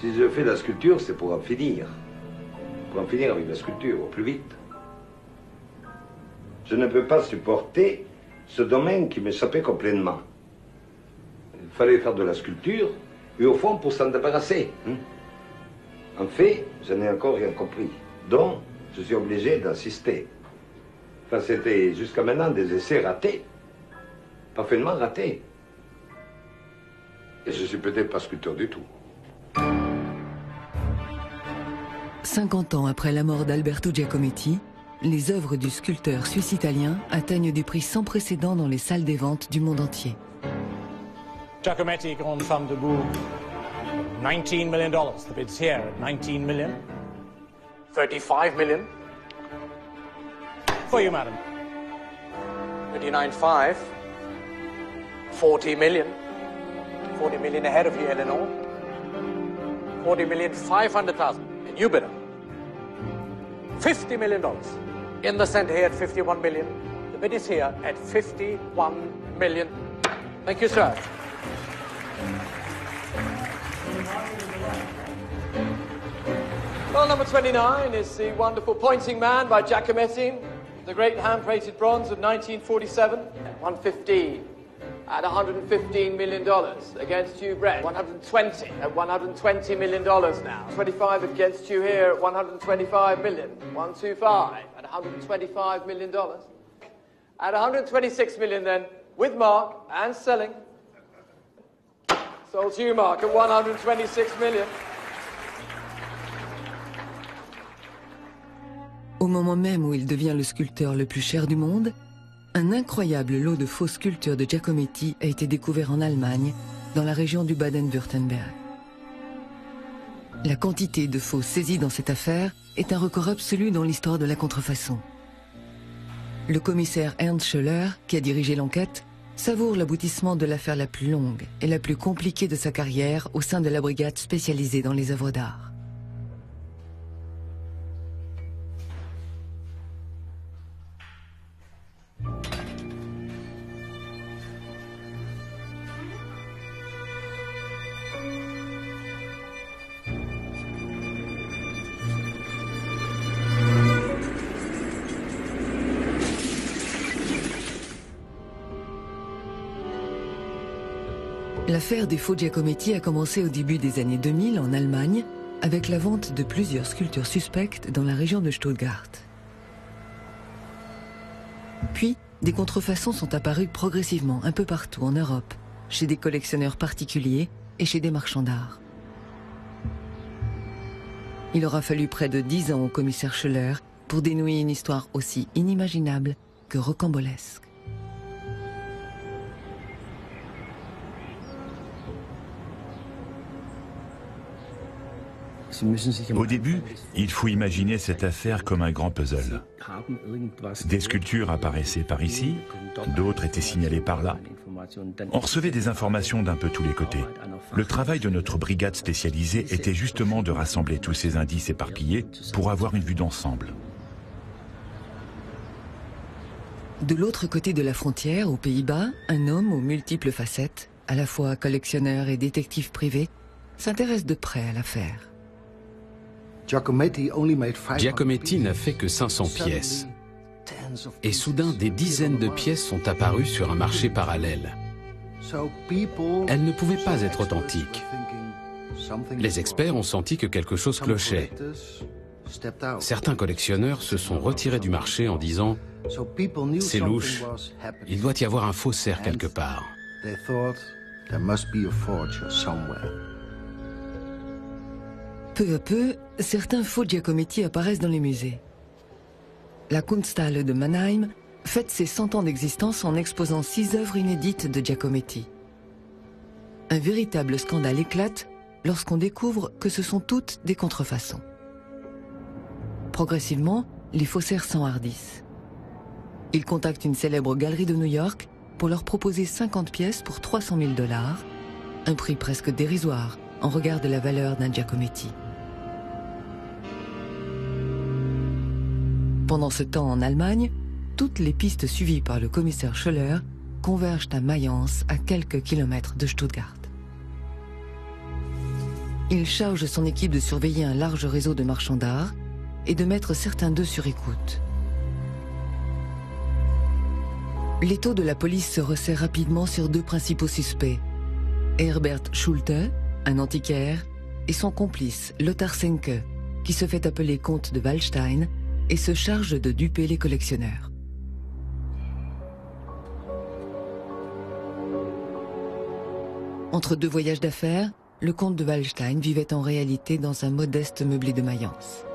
Si je fais la sculpture, c'est pour en finir. Pour en finir avec la sculpture, au plus vite. Je ne peux pas supporter ce domaine qui m'échappait complètement. Il fallait faire de la sculpture, et au fond, pour s'en débarrasser. En fait, je n'ai encore rien compris. Donc, je suis obligé d'insister. Enfin, c'était jusqu'à maintenant des essais ratés. Parfaitement ratés. Et je suis peut-être pas sculpteur du tout. 50 ans après la mort d'Alberto Giacometti, les œuvres du sculpteur suisse-italien atteignent des prix sans précédent dans les salles des ventes du monde entier. Giacometti, grande femme debout, $19 million. The bid's here at $19 million. $35 million. For you, madam. $39.5. $40 million. $40 million ahead of you, Eleanor. $40,500,000. And you bidder. $50 million. In the center here at $51 million. The bid is here at $51 million. Thank you, sir. Well, number 29 is the wonderful Pointing Man by Giacometti, the great hand-plated bronze of 1947. 115 at $115 million against you, Brett. 120 at $120 million now. 25 against you here at $125 million. 125 at $125 million. At $126 million then, with Mark and selling. Sold to you, Mark, at $126 million. Au moment même où il devient le sculpteur le plus cher du monde, un incroyable lot de fausses sculptures de Giacometti a été découvert en Allemagne, dans la région du Baden-Württemberg. La quantité de faux saisis dans cette affaire est un record absolu dans l'histoire de la contrefaçon. Le commissaire Ernst Schöller, qui a dirigé l'enquête, savoure l'aboutissement de l'affaire la plus longue et la plus compliquée de sa carrière au sein de la brigade spécialisée dans les œuvres d'art. L'affaire des faux Giacometti a commencé au début des années 2000 en Allemagne, avec la vente de plusieurs sculptures suspectes dans la région de Stuttgart. Puis, des contrefaçons sont apparues progressivement un peu partout en Europe, chez des collectionneurs particuliers et chez des marchands d'art. Il aura fallu près de 10 ans au commissaire Schöller pour dénouer une histoire aussi inimaginable que rocambolesque. Au début, il faut imaginer cette affaire comme un grand puzzle. Des sculptures apparaissaient par ici, d'autres étaient signalées par là. On recevait des informations d'un peu tous les côtés. Le travail de notre brigade spécialisée était justement de rassembler tous ces indices éparpillés pour avoir une vue d'ensemble. De l'autre côté de la frontière, aux Pays-Bas, un homme aux multiples facettes, à la fois collectionneur et détective privé, s'intéresse de près à l'affaire. Giacometti n'a fait que 500 pièces. Et soudain, des dizaines de pièces sont apparues sur un marché parallèle. Elles ne pouvaient pas être authentiques. Les experts ont senti que quelque chose clochait. Certains collectionneurs se sont retirés du marché en disant « C'est louche, il doit y avoir un faussaire quelque part ». Peu à peu, certains faux Giacometti apparaissent dans les musées. La Kunsthalle de Mannheim fête ses 100 ans d'existence en exposant 6 œuvres inédites de Giacometti. Un véritable scandale éclate lorsqu'on découvre que ce sont toutes des contrefaçons. Progressivement, les faussaires s'enhardissent. Ils contactent une célèbre galerie de New York pour leur proposer 50 pièces pour $300 000, un prix presque dérisoire en regard de la valeur d'un Giacometti. Pendant ce temps, en Allemagne, toutes les pistes suivies par le commissaire Schöller convergent à Mayence, à quelques kilomètres de Stuttgart. il charge son équipe de surveiller un large réseau de marchands d'art et de mettre certains d'eux sur écoute. L'étau de la police se resserre rapidement sur deux principaux suspects, Herbert Schulte, un antiquaire, et son complice, Lothar Senke, qui se fait appeler comte de Waldstein et se charge de duper les collectionneurs. Entre deux voyages d'affaires, le comte de Waldstein vivait en réalité dans un modeste meublé de Mayence.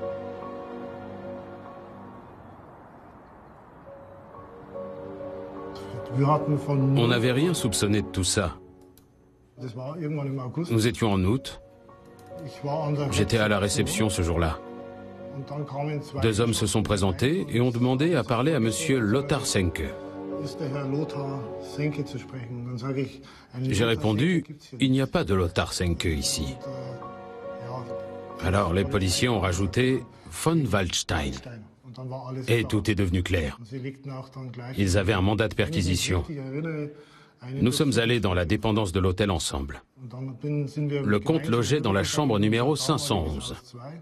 On n'avait rien soupçonné de tout ça. Nous étions en août. J'étais à la réception ce jour-là. Deux hommes se sont présentés et ont demandé à parler à monsieur Lothar Senke. J'ai répondu, il n'y a pas de Lothar Senke ici. Alors les policiers ont rajouté von Waldstein. Et tout est devenu clair. Ils avaient un mandat de perquisition. Nous sommes allés dans la dépendance de l'hôtel ensemble. Le comte logeait dans la chambre numéro 511.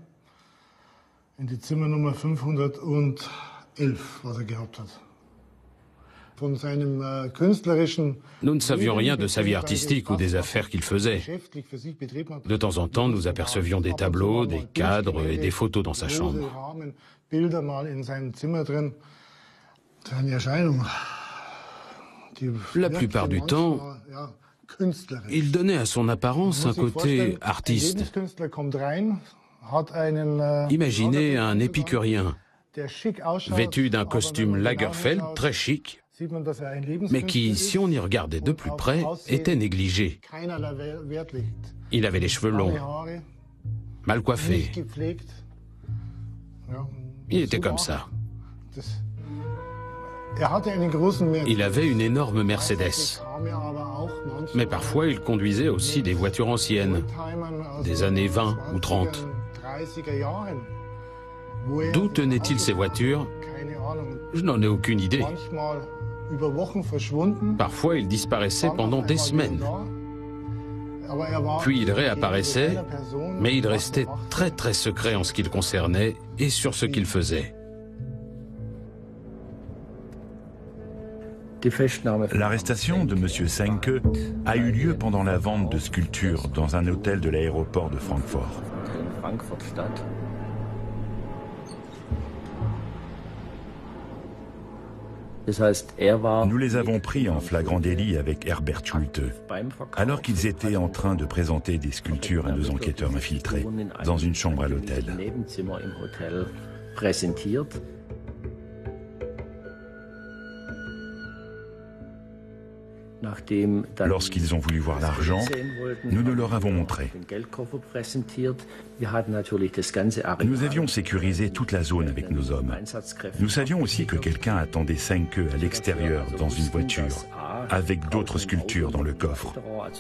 Nous ne savions rien de sa vie artistique ou des affaires qu'il faisait. De temps en temps, nous apercevions des tableaux, des cadres et des photos dans sa chambre. La plupart du temps, il donnait à son apparence un côté artiste. Imaginez un épicurien, vêtu d'un costume Lagerfeld très chic, mais qui, si on y regardait de plus près, était négligé. Il avait les cheveux longs, mal coiffés. Il était comme ça. Il avait une énorme Mercedes. Mais parfois, il conduisait aussi des voitures anciennes, des années 20 ou 30. D'où tenaient-ils ces voitures? Je n'en ai aucune idée. Parfois, il disparaissait pendant des semaines. Puis il réapparaissait, mais il restait très très secret en ce qui le concernait et sur ce qu'il faisait. L'arrestation de M. Senke a eu lieu pendant la vente de sculptures dans un hôtel de l'aéroport de Francfort. Nous les avons pris en flagrant délit avec Herbert Schulte, alors qu'ils étaient en train de présenter des sculptures à nos enquêteurs infiltrés dans une chambre à l'hôtel. Lorsqu'ils ont voulu voir l'argent, nous le leur avons montré. Nous avions sécurisé toute la zone avec nos hommes. Nous savions aussi que quelqu'un attendait Senke à l'extérieur dans une voiture, avec d'autres sculptures dans le coffre.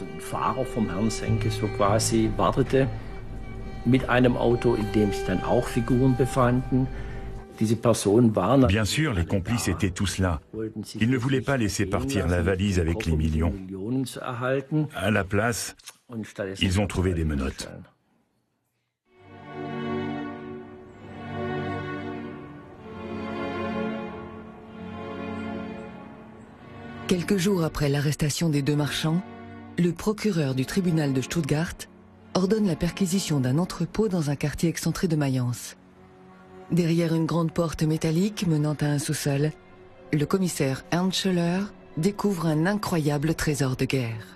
Bien sûr, les complices étaient tous là. Ils ne voulaient pas laisser partir la valise avec les millions. À la place, ils ont trouvé des menottes. Quelques jours après l'arrestation des deux marchands, le procureur du tribunal de Stuttgart ordonne la perquisition d'un entrepôt dans un quartier excentré de Mayence. Derrière une grande porte métallique menant à un sous-sol, le commissaire Ernst Schöller découvre un incroyable trésor de guerre.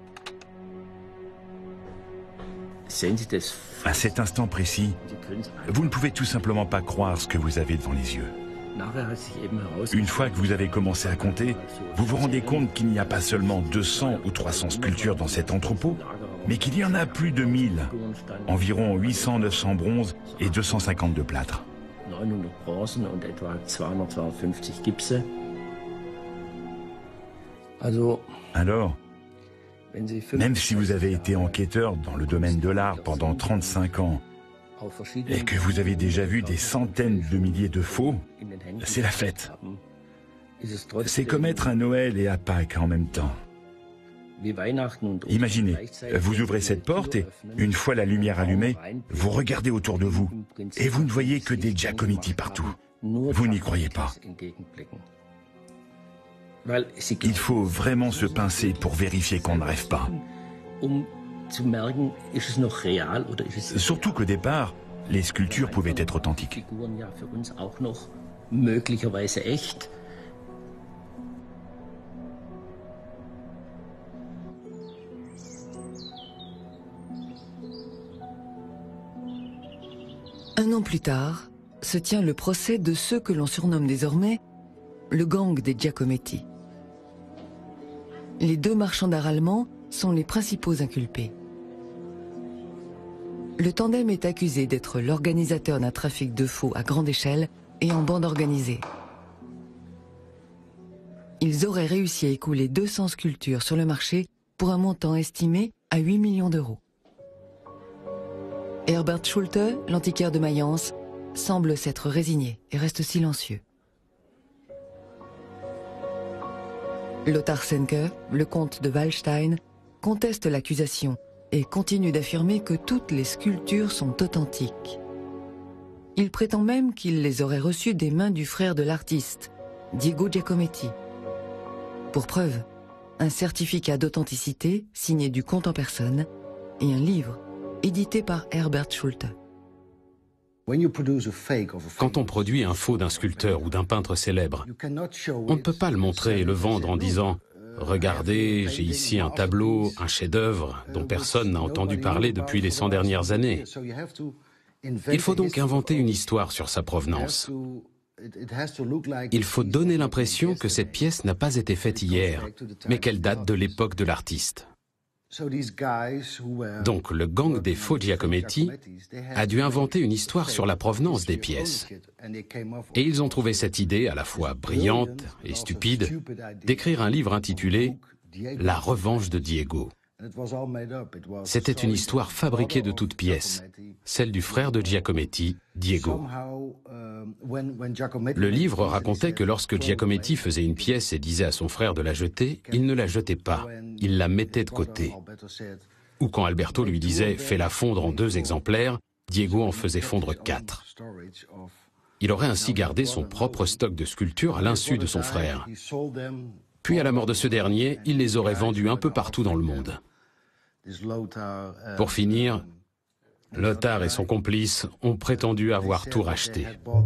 À cet instant précis, vous ne pouvez tout simplement pas croire ce que vous avez devant les yeux. Une fois que vous avez commencé à compter, vous vous rendez compte qu'il n'y a pas seulement 200 ou 300 sculptures dans cet entrepôt, mais qu'il y en a plus de 1000, environ 800-900 bronzes et 250 de plâtre. Alors, même si vous avez été enquêteur dans le domaine de l'art pendant 35 ans et que vous avez déjà vu des centaines de milliers de faux, c'est la fête. C'est comme être à Noël et à Pâques en même temps. Imaginez, vous ouvrez cette porte et, une fois la lumière allumée, vous regardez autour de vous et vous ne voyez que des Giacometti partout. Vous n'y croyez pas. Il faut vraiment se pincer pour vérifier qu'on ne rêve pas. Surtout qu'au départ, les sculptures pouvaient être authentiques. Un an plus tard, se tient le procès de ceux que l'on surnomme désormais le gang des Giacometti. Les deux marchands d'art allemands sont les principaux inculpés. Le tandem est accusé d'être l'organisateur d'un trafic de faux à grande échelle et en bande organisée. Ils auraient réussi à écouler 200 sculptures sur le marché pour un montant estimé à 8 millions d'euros. Herbert Schulte, l'antiquaire de Mayence, semble s'être résigné et reste silencieux. Lothar Senke, le comte de Wallstein, conteste l'accusation et continue d'affirmer que toutes les sculptures sont authentiques. Il prétend même qu'il les aurait reçues des mains du frère de l'artiste, Diego Giacometti. Pour preuve, un certificat d'authenticité signé du comte en personne et un livre édité par Herbert Schulte. Quand on produit un faux d'un sculpteur ou d'un peintre célèbre, on ne peut pas le montrer et le vendre en disant « Regardez, j'ai ici un tableau, un chef-d'œuvre dont personne n'a entendu parler depuis les 100 dernières années ». Il faut donc inventer une histoire sur sa provenance. Il faut donner l'impression que cette pièce n'a pas été faite hier, mais qu'elle date de l'époque de l'artiste. Donc le gang des faux Giacometti a dû inventer une histoire sur la provenance des pièces. Et ils ont trouvé cette idée à la fois brillante et stupide d'écrire un livre intitulé « La revanche de Diego ». C'était une histoire fabriquée de toutes pièces, celle du frère de Giacometti, Diego. Le livre racontait que lorsque Giacometti faisait une pièce et disait à son frère de la jeter, il ne la jetait pas, il la mettait de côté. Ou quand Alberto lui disait « fais-la fondre en 2 exemplaires », Diego en faisait fondre 4. Il aurait ainsi gardé son propre stock de sculptures à l'insu de son frère. Puis à la mort de ce dernier, il les aurait vendues un peu partout dans le monde. Pour finir, Lothar et son complice ont prétendu avoir tout racheté.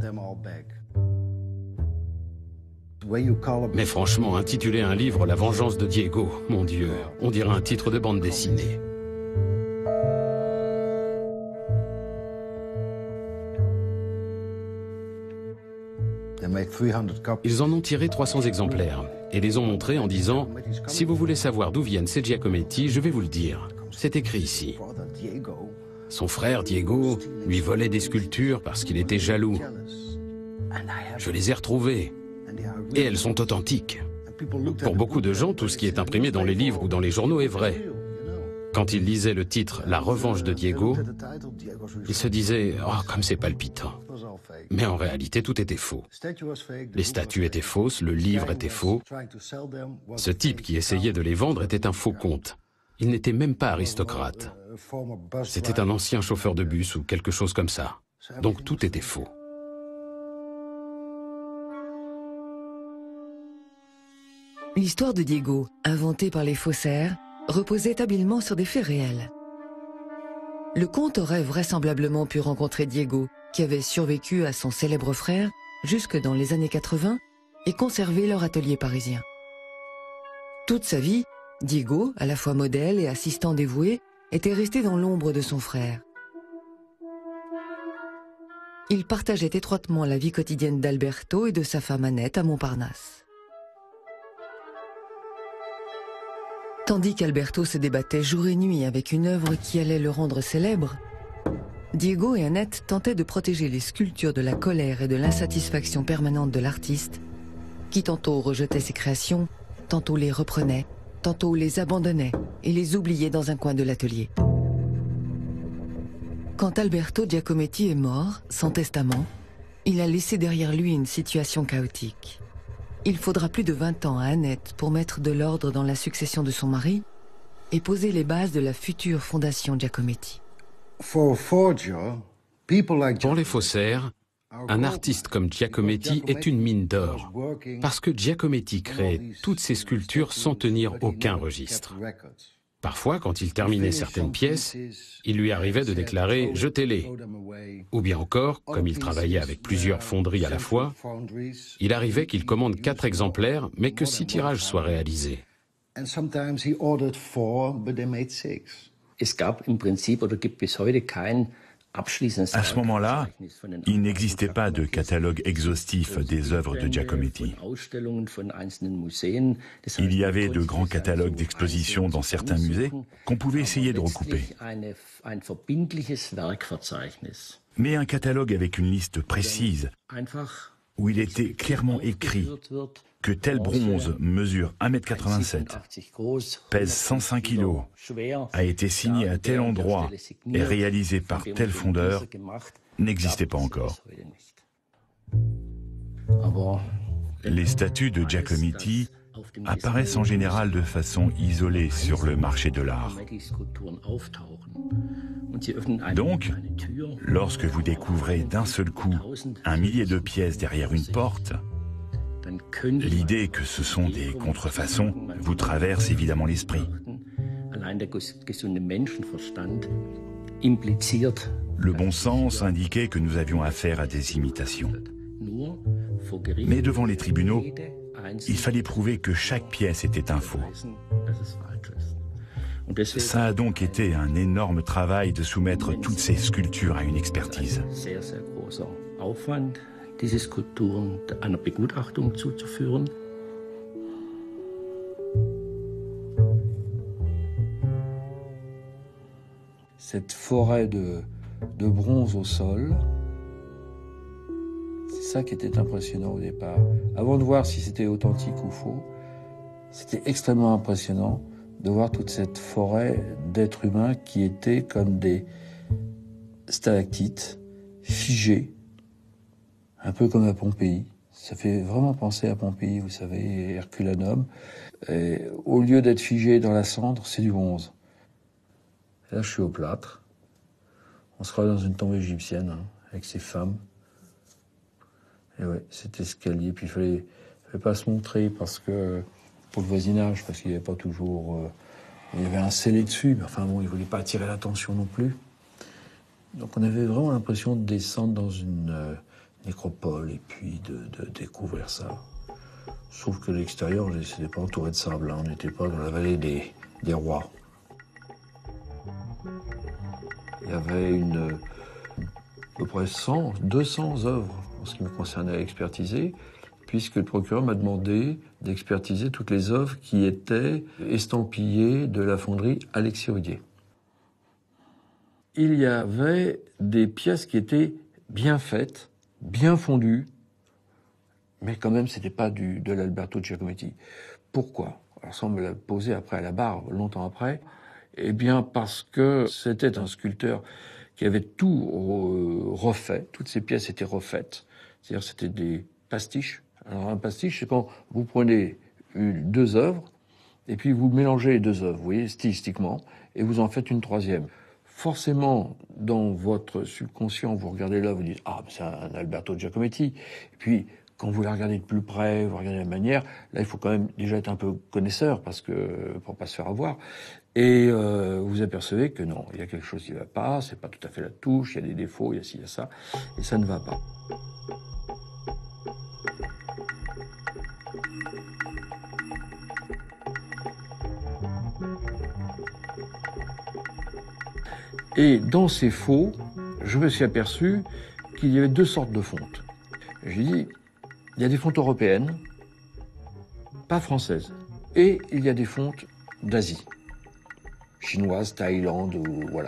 Mais franchement, intituler un livre « La vengeance de Diego », mon Dieu, on dirait un titre de bande dessinée. Ils en ont tiré 300 exemplaires et les ont montrés en disant « Si vous voulez savoir d'où viennent ces Giacometti, je vais vous le dire. C'est écrit ici. » Son frère Diego lui volait des sculptures parce qu'il était jaloux. Je les ai retrouvées et elles sont authentiques. Pour beaucoup de gens, tout ce qui est imprimé dans les livres ou dans les journaux est vrai. Quand ils lisaient le titre « La revanche de Diego », ils se disaient « Oh, comme c'est palpitant ». Mais en réalité, tout était faux. Les statues étaient fausses, le livre était faux. Ce type qui essayait de les vendre était un faux comte. Il n'était même pas aristocrate. C'était un ancien chauffeur de bus ou quelque chose comme ça. Donc tout était faux. L'histoire de Diego, inventée par les faussaires, reposait habilement sur des faits réels. Le comte aurait vraisemblablement pu rencontrer Diego, qui avait survécu à son célèbre frère jusque dans les années 80 et conservé leur atelier parisien. Toute sa vie, Diego, à la fois modèle et assistant dévoué, était resté dans l'ombre de son frère. Il partageait étroitement la vie quotidienne d'Alberto et de sa femme Annette à Montparnasse. Tandis qu'Alberto se débattait jour et nuit avec une œuvre qui allait le rendre célèbre, Diego et Annette tentaient de protéger les sculptures de la colère et de l'insatisfaction permanente de l'artiste, qui tantôt rejetait ses créations, tantôt les reprenait, tantôt les abandonnait et les oubliait dans un coin de l'atelier. Quand Alberto Giacometti est mort, sans testament, il a laissé derrière lui une situation chaotique. Il faudra plus de 20 ans à Annette pour mettre de l'ordre dans la succession de son mari et poser les bases de la future fondation Giacometti. Pour les faussaires, un artiste comme Giacometti est une mine d'or, parce que Giacometti crée toutes ses sculptures sans tenir aucun registre. Parfois, quand il terminait certaines pièces, il lui arrivait de déclarer « jetez-les ». Ou bien encore, comme il travaillait avec plusieurs fonderies à la fois, il arrivait qu'il commande 4 exemplaires, mais que 6 tirages soient réalisés. À ce moment-là, il n'existait pas de catalogue exhaustif des œuvres de Giacometti. Il y avait de grands catalogues d'exposition dans certains musées qu'on pouvait essayer de recouper. Mais un catalogue avec une liste précise, où il était clairement écrit que tel bronze mesure 1,87 m, pèse 105 kg, a été signé à tel endroit et réalisé par tel fondeur, n'existait pas encore. Les statues de Giacometti apparaissent en général de façon isolée sur le marché de l'art. Donc, lorsque vous découvrez d'un seul coup un millier de pièces derrière une porte, l'idée que ce sont des contrefaçons vous traverse évidemment l'esprit. Le bon sens indiquait que nous avions affaire à des imitations. Mais devant les tribunaux, il fallait prouver que chaque pièce était un faux. Ça a donc été un énorme travail de soumettre toutes ces sculptures à une expertise. Diese Skulpturen einer Begutachtung zuzuführen. Cette forêt de bronze au sol, c'est ça qui était impressionnant au départ. Avant de voir si c'était authentique ou faux, c'était extrêmement impressionnant de voir toute cette forêt d'êtres humains qui étaient comme des stalactites figées, un peu comme à Pompéi. Ça fait vraiment penser à Pompéi, vous savez, Herculanum. Et au lieu d'être figé dans la cendre, c'est du bronze. Et là, je suis au plâtre. On se croit dans une tombe égyptienne, hein, avec ces femmes. Et ouais, cet escalier. Puis il fallait pas se montrer parce que, pour le voisinage, parce qu'il n'y avait pas toujours... il y avait un scellé dessus, mais enfin bon, il ne voulait pas attirer l'attention non plus. Donc on avait vraiment l'impression de descendre dans une... nécropole et puis de découvrir ça. Sauf que l'extérieur, c'était pas entouré de sable, hein. On n'était pas dans la vallée des rois. Il y avait à peu près 200 œuvres en ce qui me concernait à expertiser, puisque le procureur m'a demandé d'expertiser toutes les œuvres qui étaient estampillées de la fonderie Alexis Rudier. Il y avait des pièces qui étaient bien faites, bien fondu, mais quand même, c'était pas de l'Alberto Giacometti. Pourquoi? Alors ça, on me l'a posé après à la barre, longtemps après. Eh bien, parce que c'était un sculpteur qui avait tout refait, toutes ses pièces étaient refaites. C'est-à-dire, c'était des pastiches. Alors, un pastiche, c'est quand vous prenez 2 œuvres, et puis vous mélangez les 2 œuvres, vous voyez, stylistiquement, et vous en faites une 3e. Forcément, dans votre subconscient, vous regardez là, vous dites « Ah, c'est un Alberto Giacometti ». Et puis, quand vous la regardez de plus près, vous regardez la manière, là, il faut quand même déjà être un peu connaisseur pour pas se faire avoir. Et vous apercevez que non, il y a quelque chose qui ne va pas, c'est pas tout à fait la touche, il y a des défauts, il y a ci, il y a ça, et ça ne va pas. Et dans ces faux, je me suis aperçu qu'il y avait 2 sortes de fontes. J'ai dit, il y a des fontes européennes, pas françaises, et il y a des fontes d'Asie, chinoises, Thaïlande, ou voilà.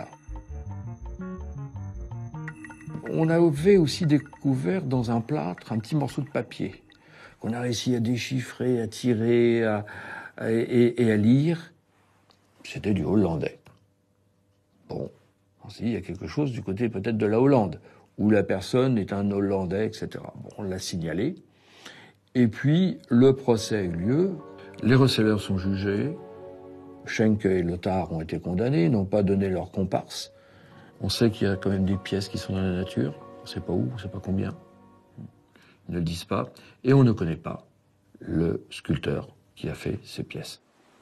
On avait aussi découvert dans un plâtre un petit morceau de papier qu'on a réussi à déchiffrer, à tirer et à lire. C'était du hollandais. Bon. Il y a quelque chose du côté peut-être de la Hollande, où la personne est un Hollandais, etc. Bon, on l'a signalé. Et puis, le procès a eu lieu, les receleurs sont jugés, Schenke et Lothar ont été condamnés, n'ont pas donné leur comparse. On sait qu'il y a quand même des pièces qui sont dans la nature. On ne sait pas où, on ne sait pas combien. Ils ne le disent pas. Et on ne connaît pas le sculpteur qui a fait ces pièces.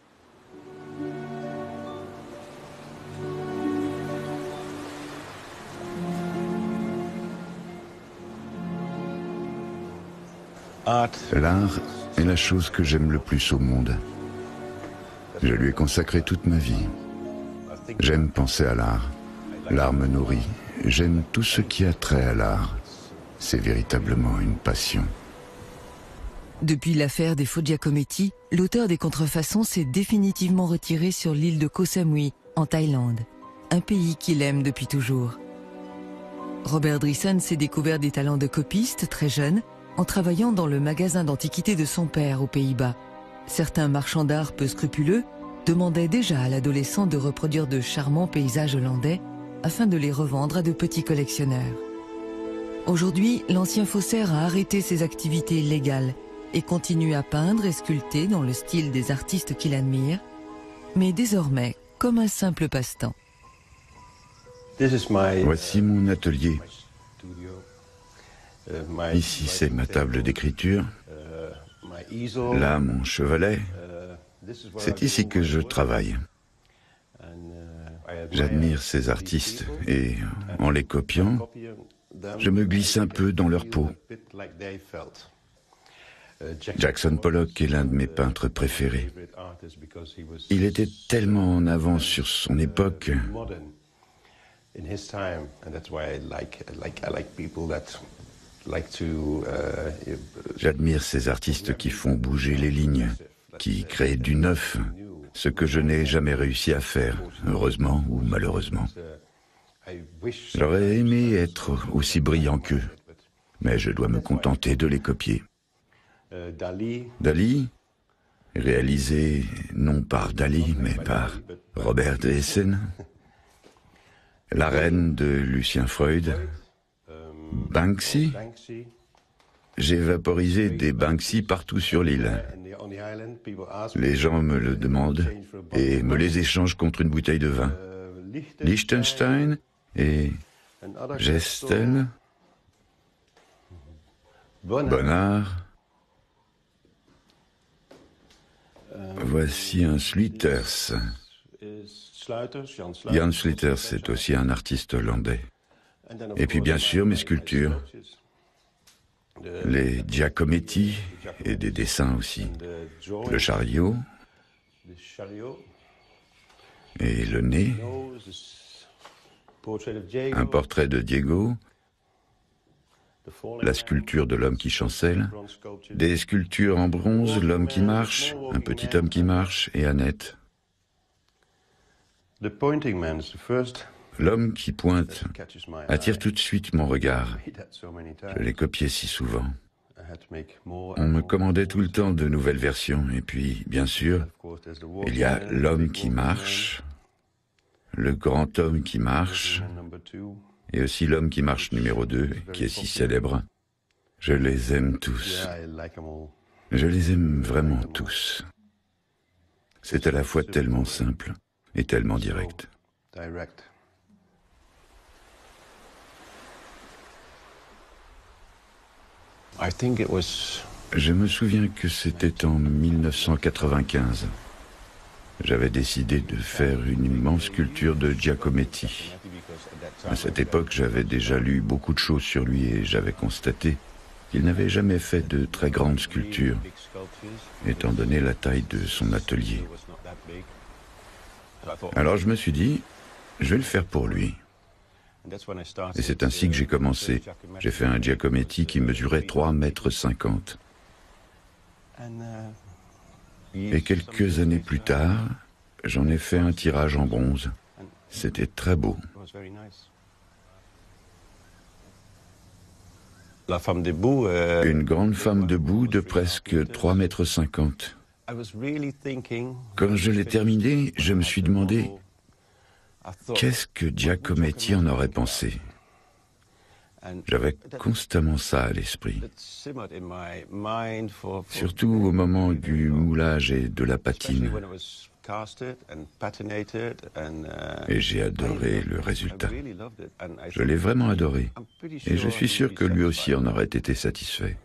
L'art est la chose que j'aime le plus au monde. Je lui ai consacré toute ma vie. J'aime penser à l'art. L'art me nourrit. J'aime tout ce qui a trait à l'art. C'est véritablement une passion. Depuis l'affaire des faux Giacometti, l'auteur des contrefaçons s'est définitivement retiré sur l'île de Koh Samui, en Thaïlande, un pays qu'il aime depuis toujours. Robert Driessen s'est découvert des talents de copiste très jeune, en travaillant dans le magasin d'antiquités de son père aux Pays-Bas. Certains marchands d'art peu scrupuleux demandaient déjà à l'adolescent de reproduire de charmants paysages hollandais afin de les revendre à de petits collectionneurs. Aujourd'hui, l'ancien faussaire a arrêté ses activités illégales et continue à peindre et sculpter dans le style des artistes qu'il admire, mais désormais comme un simple passe-temps. Voici mon atelier. Ici, c'est ma table d'écriture. Là, mon chevalet. C'est ici que je travaille. J'admire ces artistes et, en les copiant, je me glisse un peu dans leur peau. Jackson Pollock est l'un de mes peintres préférés. Il était tellement en avance sur son époque. J'admire ces artistes qui font bouger les lignes, qui créent du neuf, ce que je n'ai jamais réussi à faire, heureusement ou malheureusement. J'aurais aimé être aussi brillant qu'eux, mais je dois me contenter de les copier. Dali, réalisé non par Dali, mais par Robert Driessen. La reine de Lucien Freud. Banksy. J'ai vaporisé des Banksy partout sur l'île. Les gens me le demandent et me les échangent contre une bouteille de vin. Liechtenstein et Gestel. Bonnard. Voici un Sluyters. Jan Sluyters est aussi un artiste hollandais. Et puis bien sûr mes sculptures. Les Giacometti et des dessins aussi. Le chariot et le nez. Un portrait de Diego. La sculpture de l'homme qui chancelle. Des sculptures en bronze, l'homme qui marche, un petit homme qui marche et Annette. L'homme qui pointe attire tout de suite mon regard. Je l'ai copié si souvent. On me commandait tout le temps de nouvelles versions. Et puis, bien sûr, il y a l'homme qui marche, le grand homme qui marche, et aussi l'homme qui marche numéro 2, qui est si célèbre. Je les aime tous. Je les aime vraiment tous. C'est à la fois tellement simple et tellement direct. Je me souviens que c'était en 1995. J'avais décidé de faire une immense sculpture de Giacometti. À cette époque, j'avais déjà lu beaucoup de choses sur lui et j'avais constaté qu'il n'avait jamais fait de très grandes sculptures, étant donné la taille de son atelier. Alors je me suis dit, je vais le faire pour lui. Et c'est ainsi que j'ai commencé. J'ai fait un Giacometti qui mesurait 3,50 m. Et quelques années plus tard, j'en ai fait un tirage en bronze. C'était très beau. La femme debout. Une grande femme debout de presque 3,50 m. Quand je l'ai terminé, je me suis demandé qu'est-ce que Giacometti en aurait pensé. J'avais constamment ça à l'esprit. Surtout au moment du moulage et de la patine. Et j'ai adoré le résultat. Je l'ai vraiment adoré. Et je suis sûr que lui aussi en aurait été satisfait.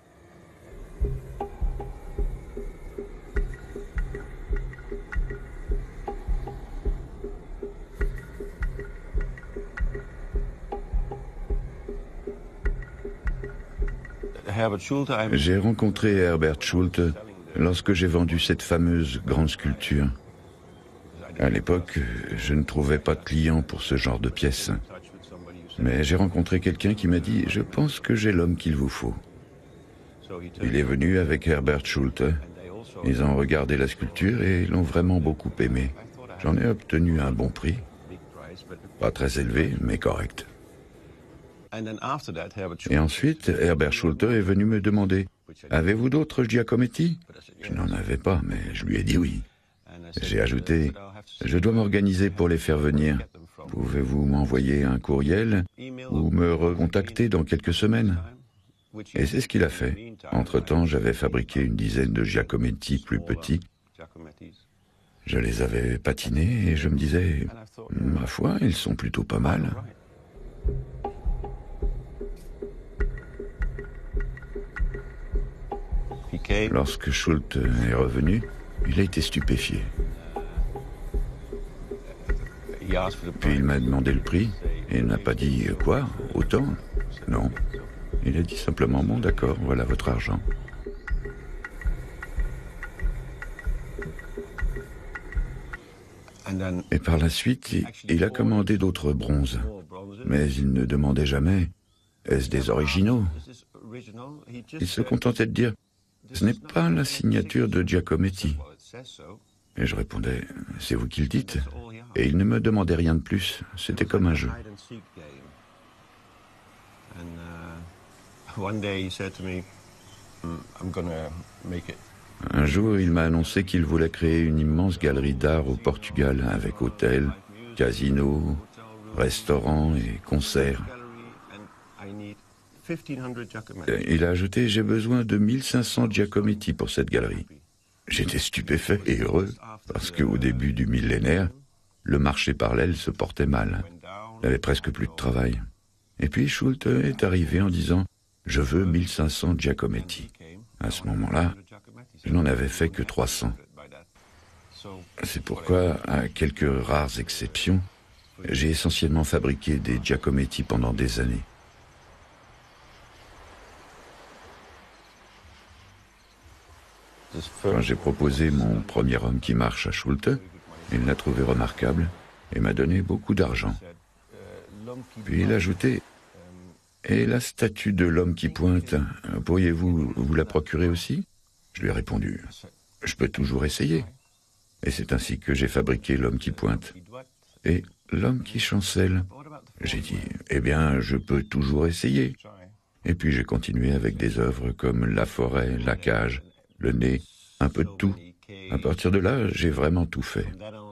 J'ai rencontré Herbert Schulte lorsque j'ai vendu cette fameuse grande sculpture. À l'époque, je ne trouvais pas de clients pour ce genre de pièces. Mais j'ai rencontré quelqu'un qui m'a dit « Je pense que j'ai l'homme qu'il vous faut ». Il est venu avec Herbert Schulte. Ils ont regardé la sculpture et l'ont vraiment beaucoup aimé. J'en ai obtenu un bon prix. Pas très élevé, mais correct. Et ensuite, Herbert Schulte est venu me demander « Avez-vous d'autres Giacometti ?» Je n'en avais pas, mais je lui ai dit oui. J'ai ajouté « Je dois m'organiser pour les faire venir. Pouvez-vous m'envoyer un courriel ou me recontacter dans quelques semaines ?» Et c'est ce qu'il a fait. Entre-temps, j'avais fabriqué une dizaine de Giacometti plus petits. Je les avais patinés et je me disais « Ma foi, ils sont plutôt pas mal. » Lorsque Schulte est revenu, il a été stupéfié. Puis il m'a demandé le prix et il n'a pas dit « Quoi? Autant ?» Non. Il a dit simplement « Bon, d'accord, voilà votre argent. » Et par la suite, il a commandé d'autres bronzes. Mais il ne demandait jamais « Est-ce des originaux ?» Il se contentait de dire « Ce n'est pas la signature de Giacometti. » Et je répondais « C'est vous qui le dites ?» Et il ne me demandait rien de plus. C'était comme un jeu. Un jour, il m'a annoncé qu'il voulait créer une immense galerie d'art au Portugal, avec hôtel, casino, restaurant et concerts. Il a ajouté « J'ai besoin de 1500 Giacometti pour cette galerie ». J'étais stupéfait et heureux, parce qu'au début du millénaire, le marché parallèle se portait mal. Il n'avait presque plus de travail. Et puis Schulte est arrivé en disant « Je veux 1500 Giacometti ». À ce moment-là, je n'en avais fait que 300. C'est pourquoi, à quelques rares exceptions, j'ai essentiellement fabriqué des Giacometti pendant des années. Quand j'ai proposé mon premier homme qui marche à Schulte, il l'a trouvé remarquable et m'a donné beaucoup d'argent. Puis il a ajouté « Et la statue de l'homme qui pointe, pourriez-vous vous la procurer aussi ?» Je lui ai répondu « Je peux toujours essayer. » Et c'est ainsi que j'ai fabriqué l'homme qui pointe. Et l'homme qui chancelle, j'ai dit « Eh bien, je peux toujours essayer. » Et puis j'ai continué avec des œuvres comme la forêt, la cage, le nez, un peu de tout. À partir de là, j'ai vraiment tout fait.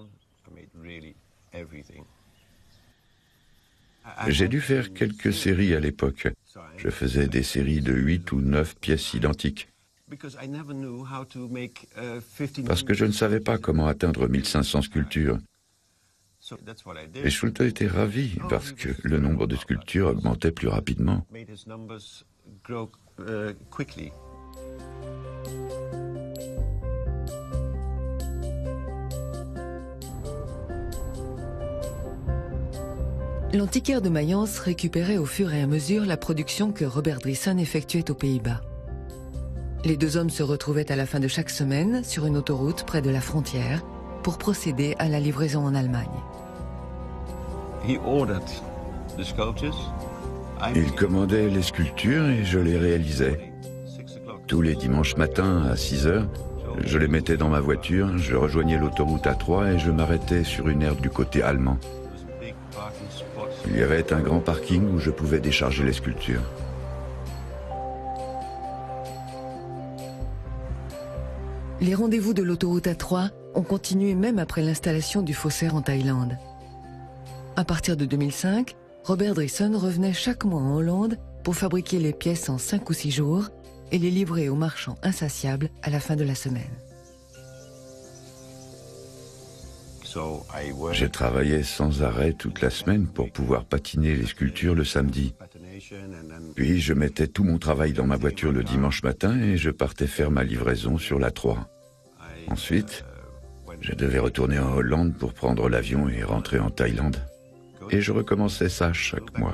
J'ai dû faire quelques séries à l'époque. Je faisais des séries de 8 ou 9 pièces identiques. Parce que je ne savais pas comment atteindre 1500 sculptures. Et Schulte était ravi parce que le nombre de sculptures augmentait plus rapidement. L'antiquaire de Mayence récupérait au fur et à mesure la production que Robert Driessen effectuait aux Pays-Bas. Les deux hommes se retrouvaient à la fin de chaque semaine sur une autoroute près de la frontière pour procéder à la livraison en Allemagne. Il commandait les sculptures et je les réalisais. Tous les dimanches matins à 6 heures, je les mettais dans ma voiture, je rejoignais l'autoroute A3 et je m'arrêtais sur une aire du côté allemand. Il y avait un grand parking où je pouvais décharger les sculptures. Les rendez-vous de l'autoroute A3 ont continué même après l'installation du faussaire en Thaïlande. À partir de 2005, Robert Driessen revenait chaque mois en Hollande pour fabriquer les pièces en 5 ou 6 jours et les livrer aux marchands insatiables à la fin de la semaine. Je travaillais sans arrêt toute la semaine pour pouvoir patiner les sculptures le samedi. Puis je mettais tout mon travail dans ma voiture le dimanche matin et je partais faire ma livraison sur l'A3. Ensuite, je devais retourner en Hollande pour prendre l'avion et rentrer en Thaïlande. Et je recommençais ça chaque mois.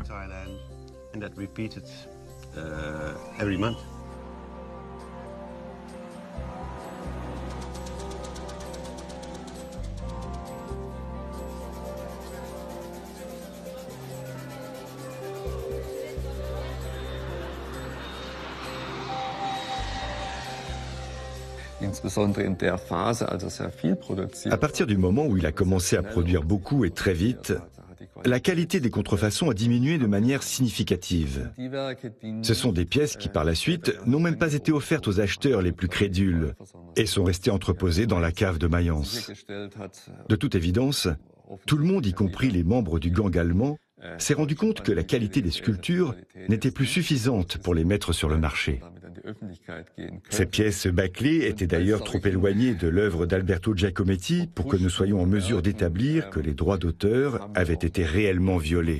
À partir du moment où il a commencé à produire beaucoup et très vite, la qualité des contrefaçons a diminué de manière significative. Ce sont des pièces qui, par la suite, n'ont même pas été offertes aux acheteurs les plus crédules et sont restées entreposées dans la cave de Mayence. De toute évidence, tout le monde, y compris les membres du gang allemand, s'est rendu compte que la qualité des sculptures n'était plus suffisante pour les mettre sur le marché. Ces pièces bâclées étaient d'ailleurs trop éloignées de l'œuvre d'Alberto Giacometti pour que nous soyons en mesure d'établir que les droits d'auteur avaient été réellement violés.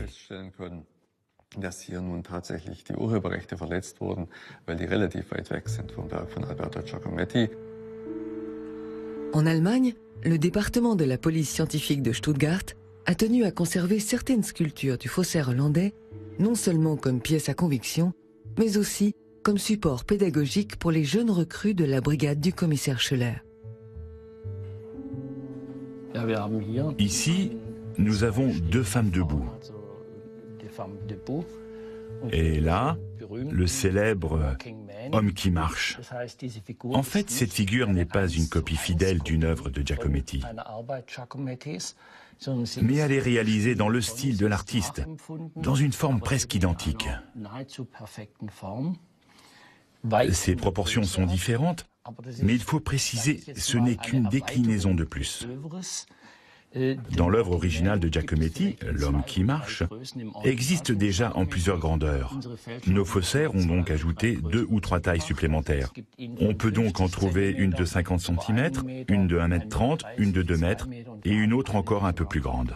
En Allemagne, le département de la police scientifique de Stuttgart a tenu à conserver certaines sculptures du faussaire hollandais, non seulement comme pièces à conviction, mais aussi comme support pédagogique pour les jeunes recrues de la brigade du commissaire Schöller. Ici, nous avons deux femmes debout. Et là, le célèbre homme qui marche. En fait, cette figure n'est pas une copie fidèle d'une œuvre de Giacometti, mais elle est réalisée dans le style de l'artiste, dans une forme presque identique. Ses proportions sont différentes, mais il faut préciser, ce n'est qu'une déclinaison de plus. Dans l'œuvre originale de Giacometti, l'homme qui marche existe déjà en plusieurs grandeurs. Nos faussaires ont donc ajouté 2 ou 3 tailles supplémentaires. On peut donc en trouver une de 50 cm, une de 1,30 m, une de 2 mètres et une autre encore un peu plus grande.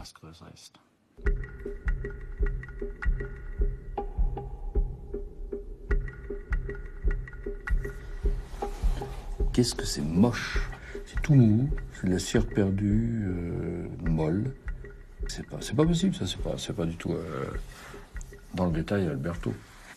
Qu'est-ce que c'est moche? C'est tout mou, c'est de la cire perdue, molle. C'est pas possible, ça, c'est pas du tout dans le détail Alberto.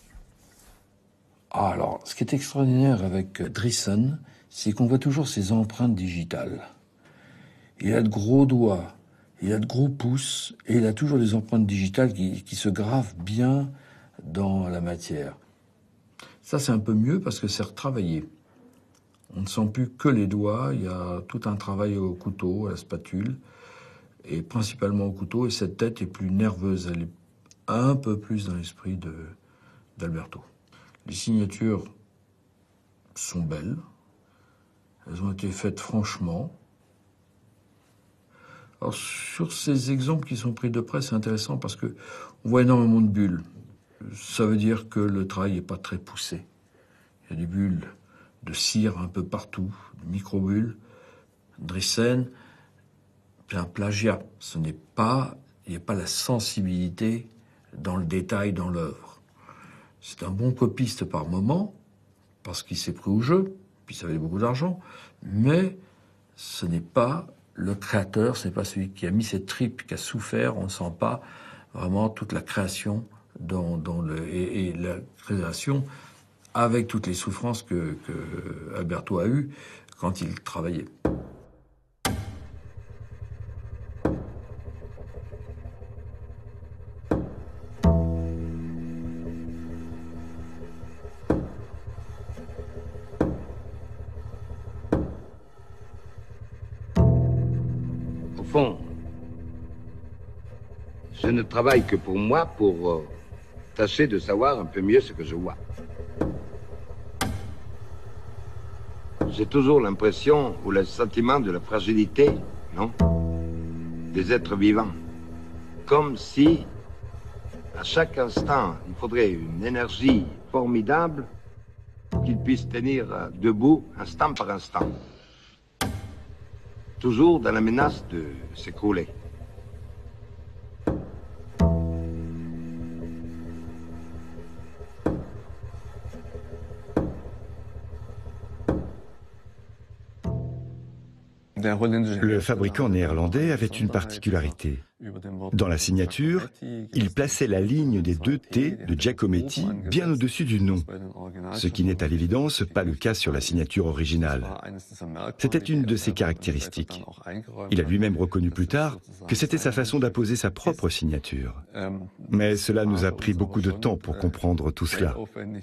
Ah, alors, ce qui est extraordinaire avec Driessen, c'est qu'on voit toujours ses empreintes digitales. Il a de gros doigts, il a de gros pouces, et il a toujours des empreintes digitales qui se gravent bien dans la matière. Ça, c'est un peu mieux parce que c'est retravaillé. On ne sent plus que les doigts, il y a tout un travail au couteau, à la spatule, et principalement au couteau, et cette tête est plus nerveuse, elle est un peu plus dans l'esprit d'Alberto. Les signatures sont belles, elles ont été faites franchement. Alors sur ces exemples qui sont pris de près, c'est intéressant parce que on voit énormément de bulles. Ça veut dire que le travail n'est pas très poussé. Il y a des bulles de cire un peu partout, de micro-bulles. Driessen, c'est un plagiat. Il n'y a pas la sensibilité dans le détail, dans l'œuvre. C'est un bon copiste par moment, parce qu'il s'est pris au jeu, puis ça valait beaucoup d'argent, mais ce n'est pas le créateur, ce n'est pas celui qui a mis cette tripe, qui a souffert, on ne sent pas vraiment toute la création et la création avec toutes les souffrances que Alberto a eues quand il travaillait. Au fond, je ne travaille que pour moi, pour tâcher de savoir un peu mieux ce que je vois. J'ai toujours l'impression ou le sentiment de la fragilité, non, des êtres vivants. Comme si, à chaque instant, il faudrait une énergie formidable qu'ils puissent tenir debout instant par instant. toujours dans la menace de s'écrouler. Le fabricant néerlandais avait une particularité. Dans la signature, il plaçait la ligne des 2 T de Giacometti bien au-dessus du nom, ce qui n'est à l'évidence pas le cas sur la signature originale. C'était une de ses caractéristiques. Il a lui-même reconnu plus tard que c'était sa façon d'apposer sa propre signature. Mais cela nous a pris beaucoup de temps pour comprendre tout cela.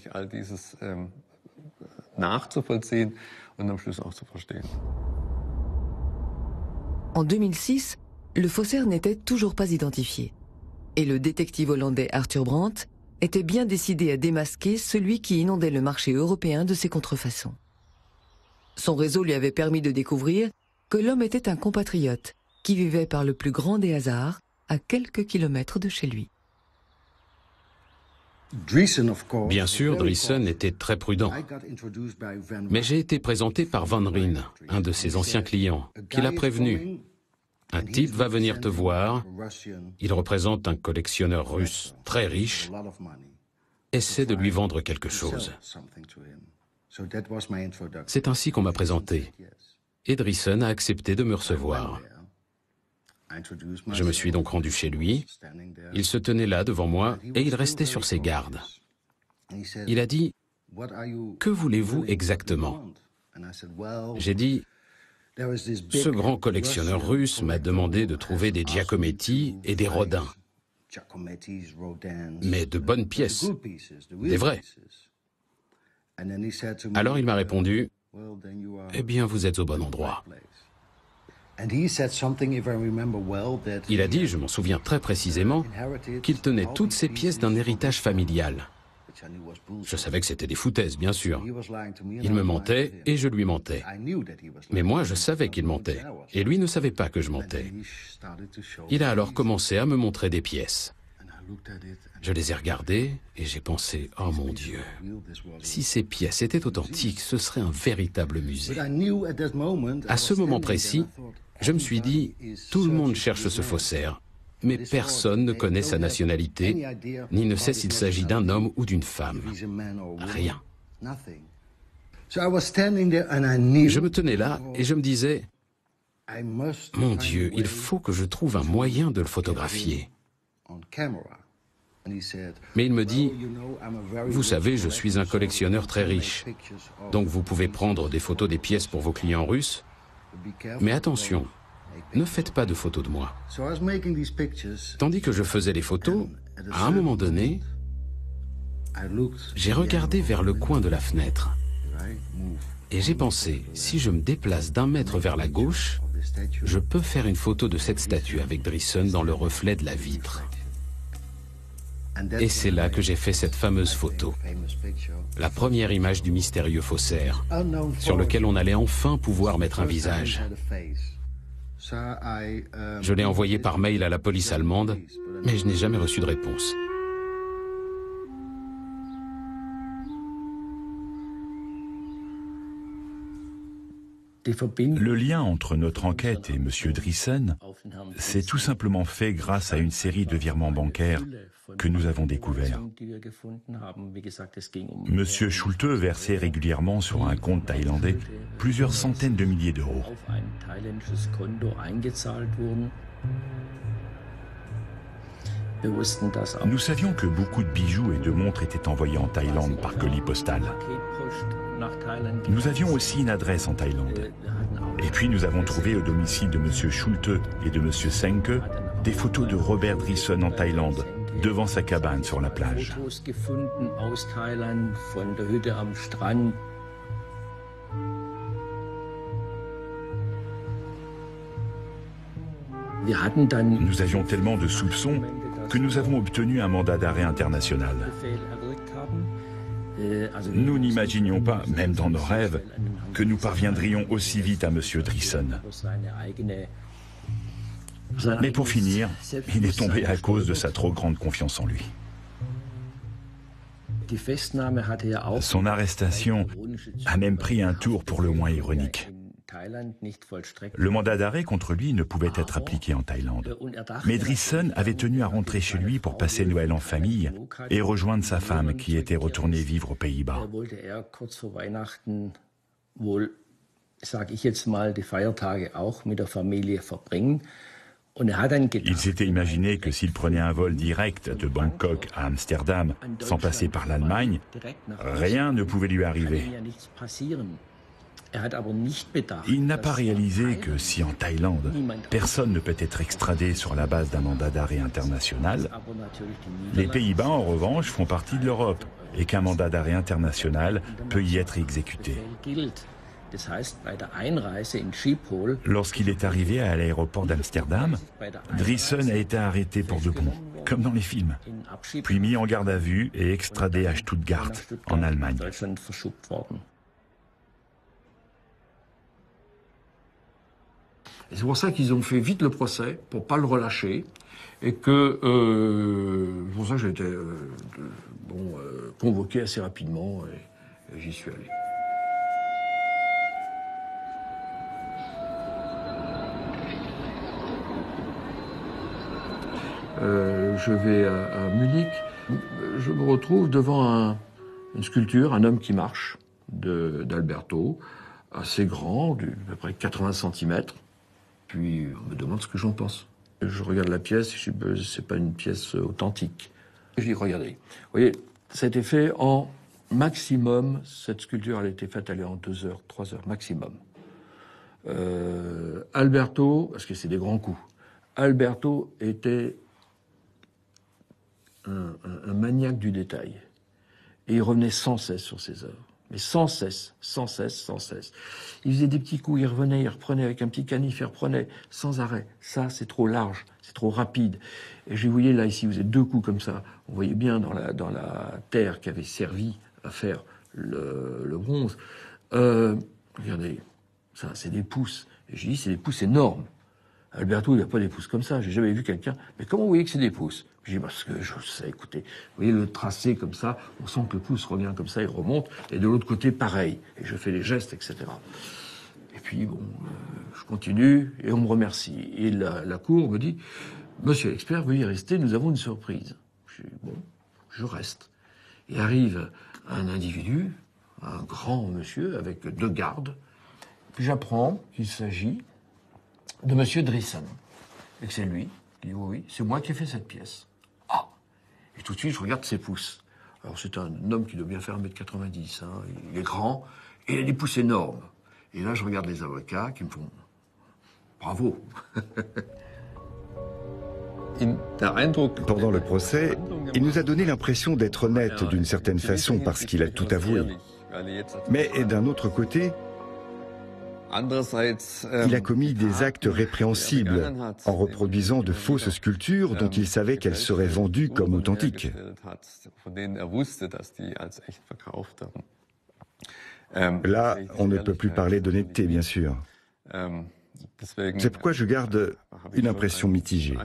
En 2006, le faussaire n'était toujours pas identifié. Et le détective hollandais Arthur Brandt était bien décidé à démasquer celui qui inondait le marché européen de ses contrefaçons. Son réseau lui avait permis de découvrir que l'homme était un compatriote qui vivait par le plus grand des hasards à quelques kilomètres de chez lui. Bien sûr, Driessen était très prudent. Mais j'ai été présenté par Van Rijn, un de ses anciens clients, qui l'a prévenu. Un type va venir te voir, il représente un collectionneur russe très riche, essaie de lui vendre quelque chose. C'est ainsi qu'on m'a présenté. Et Driessen a accepté de me recevoir. Je me suis donc rendu chez lui, il se tenait là devant moi et il restait sur ses gardes. Il a dit « Que voulez-vous exactement ?» J'ai dit « Ce grand collectionneur russe m'a demandé de trouver des Giacometti et des Rodin, mais de bonnes pièces, des vraies. » Alors il m'a répondu « Eh bien, vous êtes au bon endroit. » Il a dit, je m'en souviens très précisément, qu'il tenait toutes ces pièces d'un héritage familial. Je savais que c'était des foutaises, bien sûr. Il me mentait et je lui mentais. Mais moi, je savais qu'il mentait, et lui ne savait pas que je mentais. Il a alors commencé à me montrer des pièces. Je les ai regardées et j'ai pensé, oh mon Dieu, si ces pièces étaient authentiques, ce serait un véritable musée. À ce moment précis, je me suis dit, tout le monde cherche ce faussaire, mais personne ne connaît sa nationalité, ni ne sait s'il s'agit d'un homme ou d'une femme. Rien. Je me tenais là et je me disais, mon Dieu, il faut que je trouve un moyen de le photographier. Mais il me dit, vous savez, je suis un collectionneur très riche, donc vous pouvez prendre des photos des pièces pour vos clients russes, mais attention, ne faites pas de photos de moi. Tandis que je faisais les photos, à un moment donné, j'ai regardé vers le coin de la fenêtre et j'ai pensé, si je me déplace d'1 mètre vers la gauche, je peux faire une photo de cette statue avec Driessen dans le reflet de la vitre. Et c'est là que j'ai fait cette fameuse photo, la première image du mystérieux faussaire, sur lequel on allait enfin pouvoir mettre un visage. Je l'ai envoyé par mail à la police allemande, mais je n'ai jamais reçu de réponse. Le lien entre notre enquête et M. Driessen s'est tout simplement fait grâce à une série de virements bancaires que nous avons découverts. M. Schulte versait régulièrement sur un compte thaïlandais plusieurs centaines de milliers d'euros. Nous savions que beaucoup de bijoux et de montres étaient envoyés en Thaïlande par colis postal. Nous avions aussi une adresse en Thaïlande. Et puis nous avons trouvé au domicile de M. Schulte et de M. Senke des photos de Robert Driessen en Thaïlande, devant sa cabane sur la plage. Nous avions tellement de soupçons que nous avons obtenu un mandat d'arrêt international. Nous n'imaginions pas, même dans nos rêves, que nous parviendrions aussi vite à M. Driessen. Mais pour finir, il est tombé à cause de sa trop grande confiance en lui. Son arrestation a même pris un tour pour le moins ironique. Le mandat d'arrêt contre lui ne pouvait être appliqué en Thaïlande. Mais Driessen avait tenu à rentrer chez lui pour passer Noël en famille et rejoindre sa femme qui était retournée vivre aux Pays-Bas. Il s'était imaginé que s'il prenait un vol direct de Bangkok à Amsterdam sans passer par l'Allemagne, rien ne pouvait lui arriver. Il n'a pas réalisé que si en Thaïlande, personne ne peut être extradé sur la base d'un mandat d'arrêt international, les Pays-Bas en revanche font partie de l'Europe et qu'un mandat d'arrêt international peut y être exécuté. Lorsqu'il est arrivé à l'aéroport d'Amsterdam, Driessen a été arrêté pour de bon, comme dans les films, puis mis en garde à vue et extradé à Stuttgart, en Allemagne. C'est pour ça qu'ils ont fait vite le procès, pour pas le relâcher, et que c'est pour ça que j'ai été convoqué assez rapidement, et j'y suis allé. Je vais à Munich, je me retrouve devant une sculpture, un homme qui marche, d'Alberto, assez grand, à peu près 80 cm. Puis on me demande ce que j'en pense. Je regarde la pièce, je dis, c'est pas une pièce authentique. Je dis, regardez, vous voyez, ça a été fait en maximum, cette sculpture, elle a été faite, elle est en 2 heures, 3 heures, maximum. Alberto, parce que c'est des grands coups, Alberto était un maniaque du détail. Et il revenait sans cesse sur ses œuvres. Mais sans cesse, sans cesse, sans cesse. Il faisait des petits coups, il revenait, il reprenait avec un petit canif, il reprenait sans arrêt. Ça, c'est trop large, c'est trop rapide. Et je voyais là, ici, vous avez 2 coups comme ça. On voyait bien dans la terre qui avait servi à faire le bronze. Regardez, ça, c'est des pouces. Et je dis, c'est des pouces énormes. Alberto, il n'a pas des pouces comme ça. J'ai jamais vu quelqu'un. Mais comment vous voyez que c'est des pouces? Je dis, parce que je sais, écoutez, vous voyez le tracé comme ça, on sent que le pouce revient comme ça, il remonte, et de l'autre côté, pareil. Et je fais les gestes, etc. Et puis, bon, je continue, et on me remercie. Et la cour me dit, monsieur l'expert, veuillez rester, nous avons une surprise. Je dis, bon, je reste. Et arrive un individu, un grand monsieur, avec 2 gardes. Puis j'apprends qu'il s'agit de monsieur Driessen. Et que c'est lui. Il dit, oui, c'est moi qui ai fait cette pièce. Ah! Et tout de suite, je regarde ses pouces. Alors, c'est un homme qui doit bien faire 1m90, hein. Il est grand, et il a des pouces énormes. Et là, je regarde les avocats qui me font bravo. Pendant le procès, il nous a donné l'impression d'être honnête d'une certaine façon parce qu'il a tout avoué. Mais d'un autre côté, il a commis des actes répréhensibles en reproduisant de fausses sculptures dont il savait qu'elles seraient vendues comme authentiques. Là, on ne peut plus parler d'honnêteté, bien sûr. C'est pourquoi je garde une impression mitigée.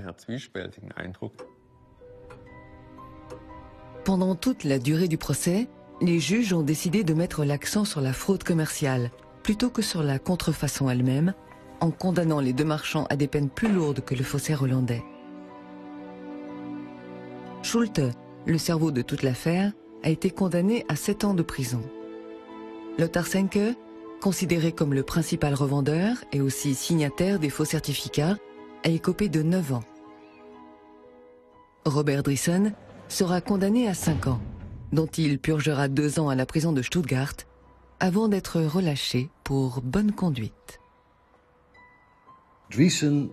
Pendant toute la durée du procès, les juges ont décidé de mettre l'accent sur la fraude commerciale, plutôt que sur la contrefaçon elle-même, en condamnant les 2 marchands à des peines plus lourdes que le faussaire hollandais. Schulte, le cerveau de toute l'affaire, a été condamné à 7 ans de prison. Lothar Senke, considéré comme le principal revendeur et aussi signataire des faux certificats, a écopé de 9 ans. Robert Driessen sera condamné à 5 ans, dont il purgera 2 ans à la prison de Stuttgart, avant d'être relâché pour bonne conduite. Driessen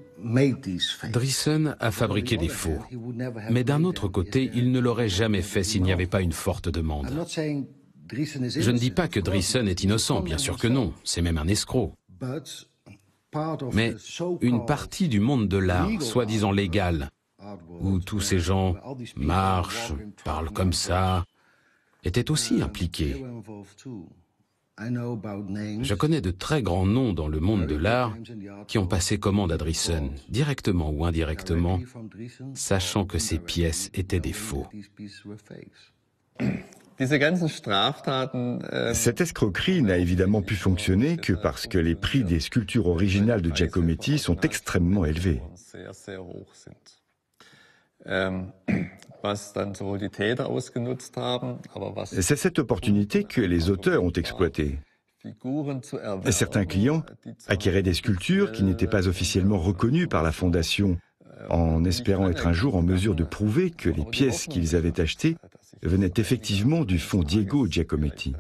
a fabriqué des faux. Mais d'un autre côté, il ne l'aurait jamais fait s'il n'y avait pas une forte demande. Je ne dis pas que Driessen est innocent, bien sûr que non, c'est même un escroc. Mais une partie du monde de l'art, soi-disant légal, où tous ces gens marchent, parlent comme ça, était aussi impliquée. Je connais de très grands noms dans le monde de l'art qui ont passé commande à Driessen, directement ou indirectement, sachant que ces pièces étaient des faux. Cette escroquerie n'a évidemment pu fonctionner que parce que les prix des sculptures originales de Giacometti sont extrêmement élevés. C'est cette opportunité que les auteurs ont exploitée. Certains clients acquéraient des sculptures qui n'étaient pas officiellement reconnues par la Fondation, en espérant être un jour en mesure de prouver que les pièces qu'ils avaient achetées venaient effectivement du fonds Diego Giacometti.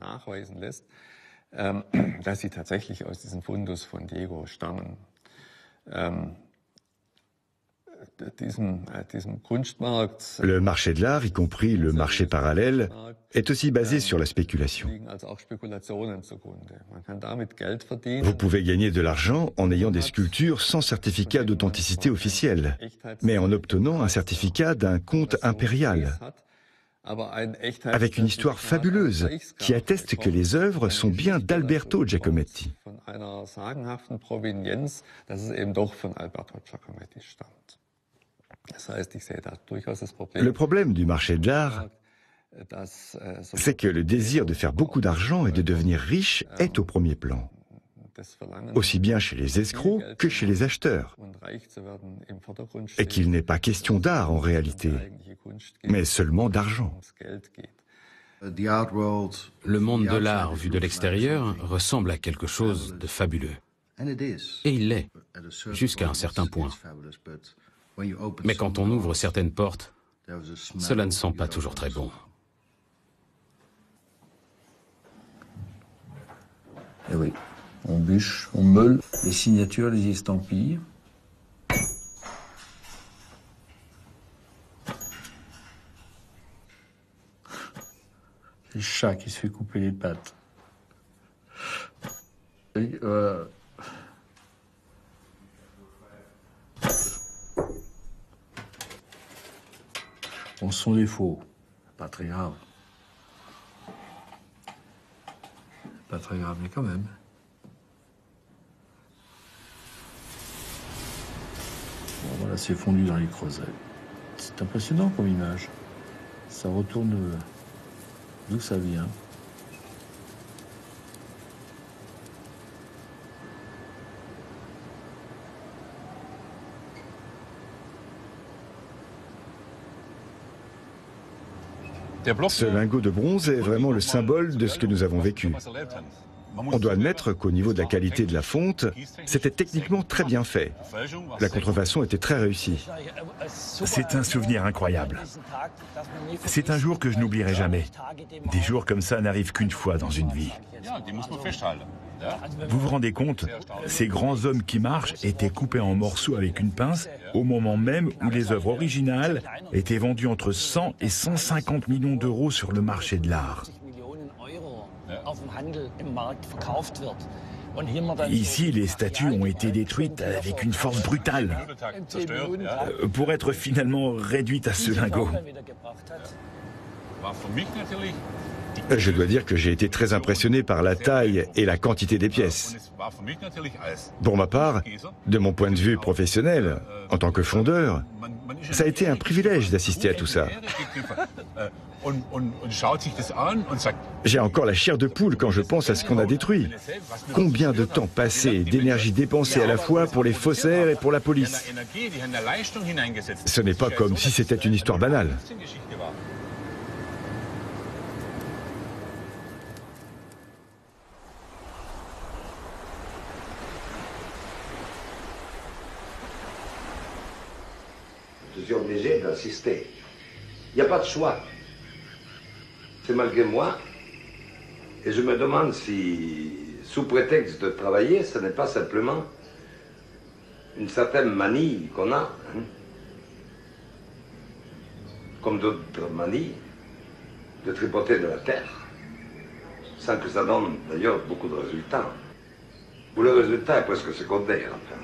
Le marché de l'art, y compris le marché parallèle, est aussi basé sur la spéculation. Vous pouvez gagner de l'argent en ayant des sculptures sans certificat d'authenticité officielle, mais en obtenant un certificat d'un comte impérial, avec une histoire fabuleuse qui atteste que les œuvres sont bien d'Alberto Giacometti. Le problème du marché de l'art, c'est que le désir de faire beaucoup d'argent et de devenir riche est au premier plan, aussi bien chez les escrocs que chez les acheteurs, et qu'il n'est pas question d'art en réalité, mais seulement d'argent. Le monde de l'art vu de l'extérieur ressemble à quelque chose de fabuleux. Et il l'est, jusqu'à un certain point. Mais quand on ouvre certaines portes, cela ne sent pas toujours très bon. Eh oui, on bûche, on meule les signatures, les estampilles. C'est le chat qui se fait couper les pattes. Et, on sont des faux, pas très grave. Pas très grave, mais quand même. Bon, voilà, c'est fondu dans les creusets. C'est impressionnant comme image. Ça retourne d'où ça vient. Ce lingot de bronze est vraiment le symbole de ce que nous avons vécu. On doit admettre qu'au niveau de la qualité de la fonte, c'était techniquement très bien fait. La contrefaçon était très réussie. C'est un souvenir incroyable. C'est un jour que je n'oublierai jamais. Des jours comme ça n'arrivent qu'une fois dans une vie. Vous vous rendez compte, ces grands hommes qui marchent étaient coupés en morceaux avec une pince au moment même où les œuvres originales étaient vendues entre 100 et 150 millions d'euros sur le marché de l'art. Ici, les statues ont été détruites avec une force brutale, pour être finalement réduites à ce lingot. Je dois dire que j'ai été très impressionné par la taille et la quantité des pièces. Pour ma part, de mon point de vue professionnel, en tant que fondeur, ça a été un privilège d'assister à tout ça. J'ai encore la chair de poule quand je pense à ce qu'on a détruit. Combien de temps passé et d'énergie dépensée à la fois pour les faussaires et pour la police. Ce n'est pas comme si c'était une histoire banale. Je suis obligé d'insister. Il n'y a pas de choix. C'est malgré moi. Et je me demande si, sous prétexte de travailler, ce n'est pas simplement une certaine manie qu'on a. Hein, comme d'autres manies, de tripoter de la terre. Sans que ça donne d'ailleurs beaucoup de résultats. Où le résultat est presque secondaire. Enfin.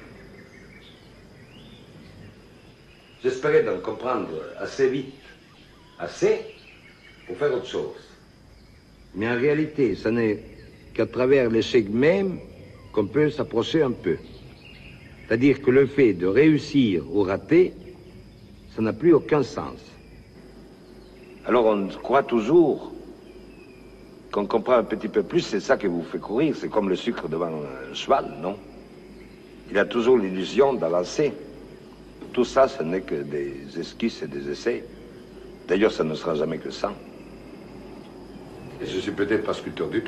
J'espérais d'en comprendre assez vite, assez pour faire autre chose. Mais en réalité, ce n'est qu'à travers l'échec même qu'on peut s'approcher un peu. C'est-à-dire que le fait de réussir ou rater, ça n'a plus aucun sens. Alors on croit toujours qu'on comprend un petit peu plus, c'est ça qui vous fait courir. C'est comme le sucre devant un cheval, non? Il a toujours l'illusion d'avancer. Tout ça, ce n'est que des esquisses et des essais. D'ailleurs, ça ne sera jamais que ça. Et je suis peut-être pas sculpteur du tout.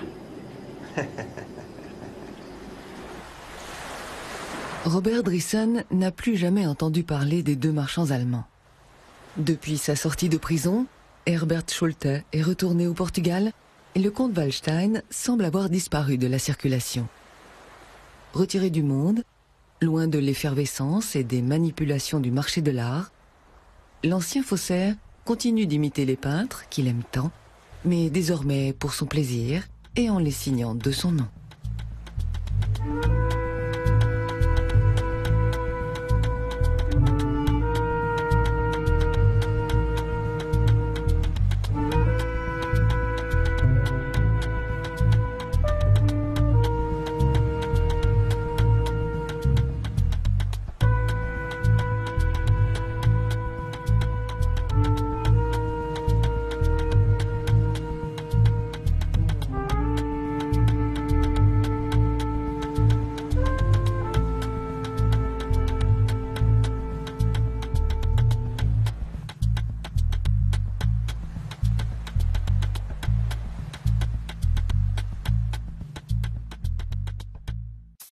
Robert Driessen n'a plus jamais entendu parler des deux marchands allemands. Depuis sa sortie de prison, Herbert Schulte est retourné au Portugal et le comte Wallstein semble avoir disparu de la circulation. Retiré du monde, loin de l'effervescence et des manipulations du marché de l'art, l'ancien faussaire continue d'imiter les peintres qu'il aime tant, mais désormais pour son plaisir et en les signant de son nom.